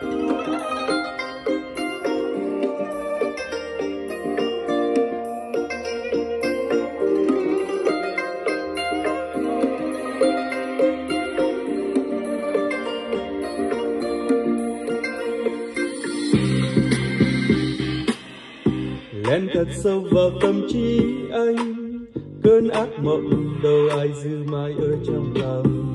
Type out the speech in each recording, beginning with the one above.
Len thật sâu vào tâm trí anh, cơn ác mộng đâu ai dư mãi ở trong lòng.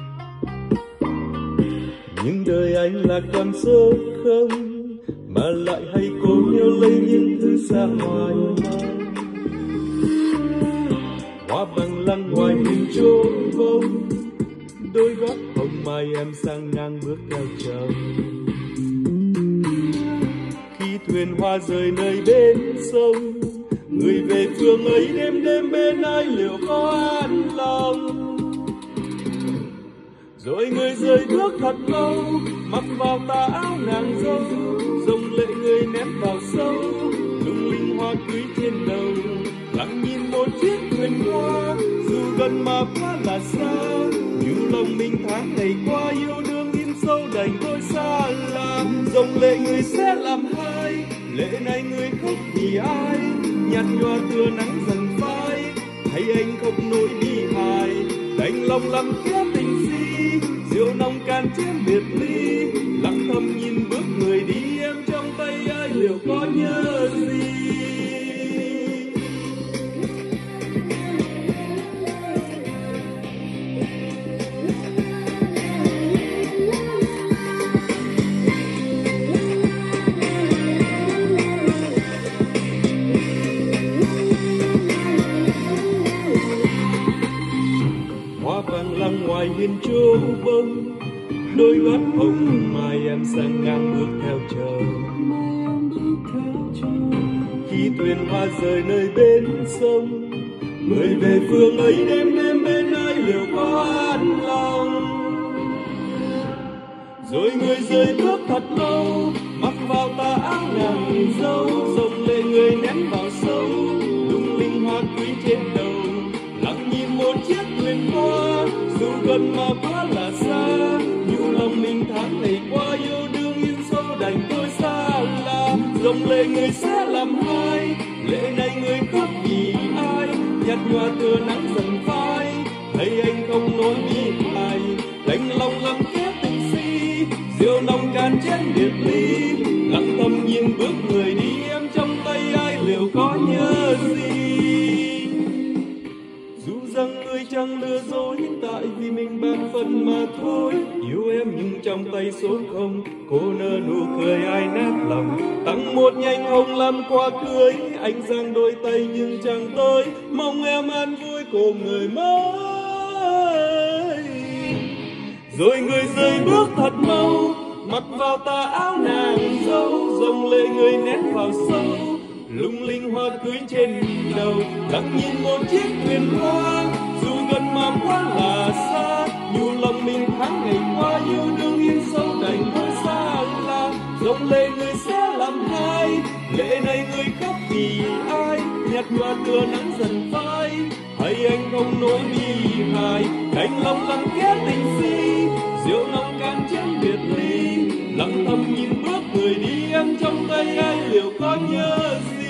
Nhưng đời anh là con số không, mà lại hay cố níu lấy những thứ xa ngoài mong. Hoa bằng lăng ngoài mình chỗ vông, đôi gót hồng mai em sang ngang bước theo chồng. Thuyền hoa rời nơi bên sông, người về phương ấy đêm đêm bên ai liệu có an lòng. Rồi người rời bước thật lâu, mặc vào tà áo nàng dâu, dòng lệ người ném vào sâu, lung linh hoa cưới trên đầu. Lặng nhìn một chiếc thuyền hoa, dù gần mà quá là xa, như lòng mình tháng ngày qua yêu đương in sâu đành thôi xa lạ. Dòng lệ người sẽ làm hai, lệ này người khóc vì ai, nhạt nhòa tựa nắng dần phai, hay anh khóc nỗi bi hài, đành lòng lặng kéo tình si, rượu nồng can chén biệt ly, lặng thầm nhìn bước người đi, em trong tay ai liệu có nhớ gì. Ngoài hiên chỗ bông, đôi gót hồng mai em sang ngang bước theo chồng. Khi thuyền hoa rời nơi bên sông, người về phương ấy đêm đêm bên ai liệu có an lòng. Rồi người rời bước thật lâu, mặc vào tà áo nàng dâu, dòng lệ người ném vào sâu, lung linh hoa cưới trên đầu. Lặng nhìn một chiếc thuyền hoa, dù gần mà quá là xa, như lòng mình tháng ngày qua yêu đương in sâu đành thôi xa lạ. Dòng lệ người sẽ làm hai, lệ này người khóc vì ai, nhạt nhòa tựa nắng dần phai, thấy anh không nỗi bi hài, đành lòng lặng kéo tình si, rượu nồng can chén biệt ly, lặng thầm nhìn bước người đi, em trong tay ai liệu có nhớ gì. Dù rằng người chẳng lừa dối, tại vì mình ban phần mà thôi. Yêu em nhưng trong tay số không, cô nở nụ cười ai nát lòng. Tặng một nhành hồng làm quà cưới, anh giang đôi tay nhưng chẳng tới. Mong em an vui cùng người mới. Rồi người rời bước thật mau, mặc vào tà áo nàng dâu, dòng lệ người nét vào sâu, lung linh hoa cưới trên đầu. Lặng nhìn một chiếc thuyền hoa, dù gần mà quá là xa, nhiều lòng mình tháng ngày qua yêu đương in sâu đành thôi xa lạ. Dòng lệ người sẽ làm hai, lệ này người khóc vì ai, nhạt nhòa tựa nắng dần phai, hay anh không nỗi bi hài, đành lòng lặng kết tình si, rượu nồng can chén biệt ly, lặng thầm nhìn bước người đi, em trong tay ai liệu có nhớ gì.